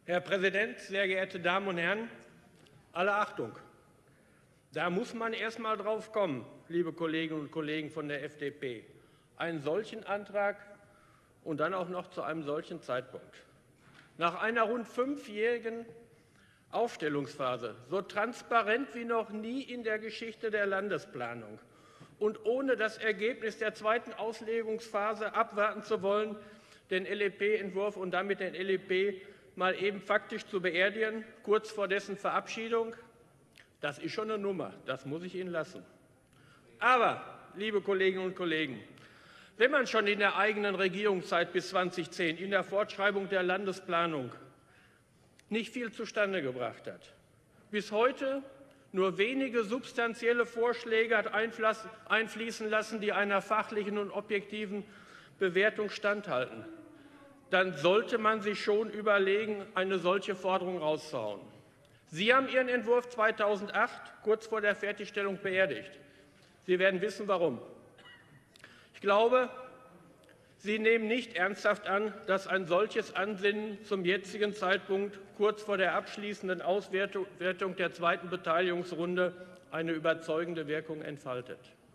Herr Präsident, sehr geehrte Damen und Herren! Alle Achtung! Da muss man erst mal drauf kommen, liebe Kolleginnen und Kollegen von der FDP. Einen solchen Antrag und dann auch noch zu einem solchen Zeitpunkt. Nach einer rund 5-jährigen Aufstellungsphase, so transparent wie noch nie in der Geschichte der Landesplanung und ohne das Ergebnis der zweiten Auslegungsphase abwarten zu wollen, den LEP-Entwurf und damit den LEP mal eben faktisch zu beerdigen, kurz vor dessen Verabschiedung, das ist schon eine Nummer, das muss ich Ihnen lassen. Aber, liebe Kolleginnen und Kollegen, wenn man schon in der eigenen Regierungszeit bis 2010 in der Fortschreibung der Landesplanung nicht viel zustande gebracht hat, bis heute nur wenige substanzielle Vorschläge hat einfließen lassen, die einer fachlichen und objektiven Bewertung standhalten, dann sollte man sich schon überlegen, eine solche Forderung rauszuhauen. Sie haben Ihren Entwurf 2008 kurz vor der Fertigstellung beerdigt. Sie werden wissen, warum. Ich glaube, Sie nehmen nicht ernsthaft an, dass ein solches Ansinnen zum jetzigen Zeitpunkt kurz vor der abschließenden Auswertung der zweiten Beteiligungsrunde eine überzeugende Wirkung entfaltet.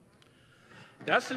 Das,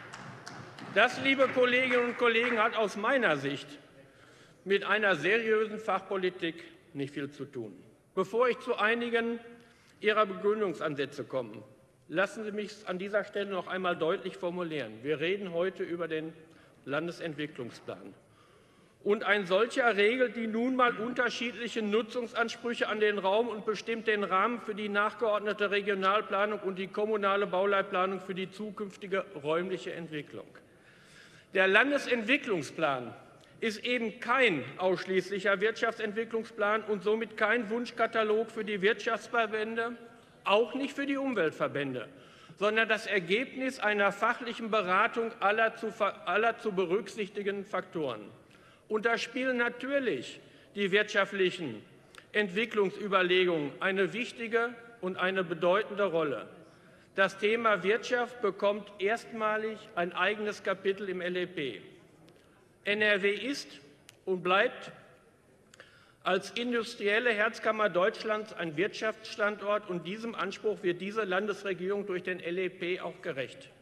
liebe Kolleginnen und Kollegen, hat aus meiner Sicht mit einer seriösen Fachpolitik nicht viel zu tun. Bevor ich zu einigen Ihrer Begründungsansätze komme, lassen Sie mich an dieser Stelle noch einmal deutlich formulieren. Wir reden heute über den Landesentwicklungsplan. Und ein solcher regelt die nun mal unterschiedlichen Nutzungsansprüche an den Raum und bestimmt den Rahmen für die nachgeordnete Regionalplanung und die kommunale Bauleitplanung für die zukünftige räumliche Entwicklung. Der Landesentwicklungsplan ist eben kein ausschließlicher Wirtschaftsentwicklungsplan und somit kein Wunschkatalog für die Wirtschaftsverbände, auch nicht für die Umweltverbände, sondern das Ergebnis einer fachlichen Beratung aller zu berücksichtigenden Faktoren. Und da spielen natürlich die wirtschaftlichen Entwicklungsüberlegungen eine wichtige und eine bedeutende Rolle. Das Thema Wirtschaft bekommt erstmalig ein eigenes Kapitel im LEP. NRW ist und bleibt als industrielle Herzkammer Deutschlands ein Wirtschaftsstandort, und diesem Anspruch wird diese Landesregierung durch den LEP auch gerecht.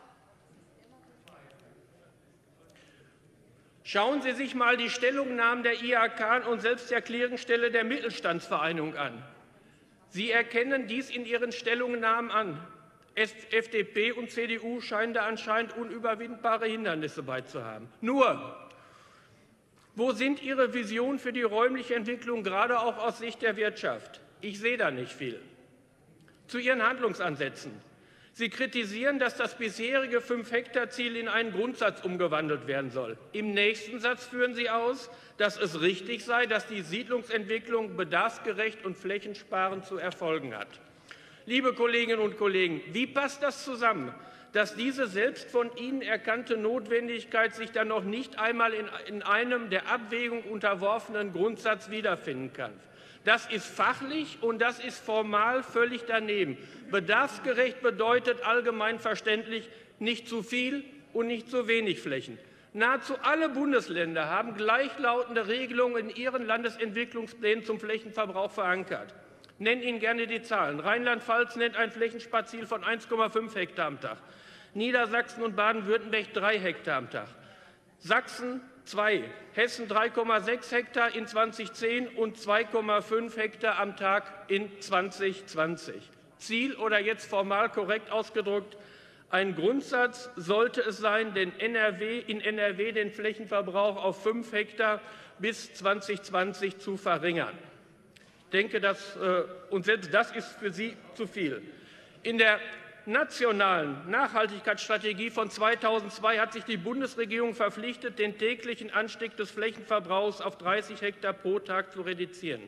Schauen Sie sich mal die Stellungnahmen der IHK und selbst der Clearingstelle der Mittelstandsvereinigung an. Sie erkennen dies in ihren Stellungnahmen an. FDP und CDU scheinen da anscheinend unüberwindbare Hindernisse bei zu haben. Nur, wo sind Ihre Visionen für die räumliche Entwicklung, gerade auch aus Sicht der Wirtschaft? Ich sehe da nicht viel. Zu Ihren Handlungsansätzen. Sie kritisieren, dass das bisherige 5-Hektar-Ziel in einen Grundsatz umgewandelt werden soll. Im nächsten Satz führen Sie aus, dass es richtig sei, dass die Siedlungsentwicklung bedarfsgerecht und flächensparend zu erfolgen hat. Liebe Kolleginnen und Kollegen, wie passt das zusammen, dass diese selbst von Ihnen erkannte Notwendigkeit sich dann noch nicht einmal in einem der Abwägung unterworfenen Grundsatz wiederfinden kann? Das ist fachlich und das ist formal völlig daneben. Bedarfsgerecht bedeutet allgemein verständlich nicht zu viel und nicht zu wenig Flächen. Nahezu alle Bundesländer haben gleichlautende Regelungen in ihren Landesentwicklungsplänen zum Flächenverbrauch verankert. Ich nenne Ihnen gerne die Zahlen. Rheinland-Pfalz nennt ein Flächensparziel von 1,5 Hektar am Tag. Niedersachsen und Baden-Württemberg 3 Hektar am Tag. Sachsen 2, Hessen 3,6 Hektar in 2010 und 2,5 Hektar am Tag in 2020. Ziel oder jetzt formal korrekt ausgedrückt, ein Grundsatz sollte es sein, in NRW den Flächenverbrauch auf 5 Hektar bis 2020 zu verringern. Ich denke, und selbst das ist für Sie zu viel. In der nationalen Nachhaltigkeitsstrategie von 2002 hat sich die Bundesregierung verpflichtet, den täglichen Anstieg des Flächenverbrauchs auf 30 Hektar pro Tag zu reduzieren.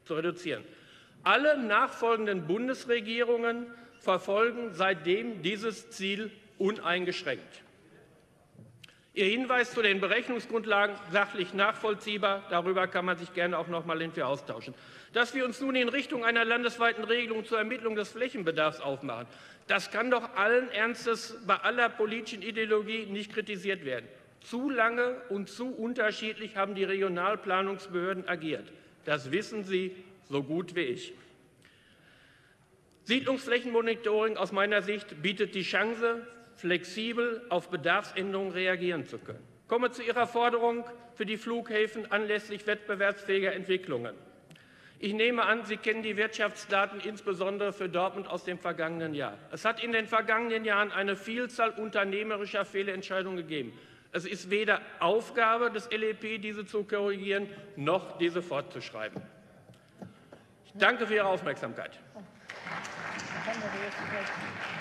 Alle nachfolgenden Bundesregierungen verfolgen seitdem dieses Ziel uneingeschränkt. Ihr Hinweis zu den Berechnungsgrundlagen sachlich nachvollziehbar. Darüber kann man sich gerne auch noch mal hinterher austauschen. Dass wir uns nun in Richtung einer landesweiten Regelung zur Ermittlung des Flächenbedarfs aufmachen, das kann doch allen Ernstes bei aller politischen Ideologie nicht kritisiert werden. Zu lange und zu unterschiedlich haben die Regionalplanungsbehörden agiert. Das wissen Sie so gut wie ich. Siedlungsflächenmonitoring aus meiner Sicht bietet die Chance, flexibel auf Bedarfsänderungen reagieren zu können. Ich komme zu Ihrer Forderung für die Flughäfen anlässlich wettbewerbsfähiger Entwicklungen. Ich nehme an, Sie kennen die Wirtschaftsdaten insbesondere für Dortmund aus dem vergangenen Jahr. Es hat in den vergangenen Jahren eine Vielzahl unternehmerischer Fehlentscheidungen gegeben. Es ist weder Aufgabe des LEP, diese zu korrigieren, noch diese fortzuschreiben. Ich danke für Ihre Aufmerksamkeit.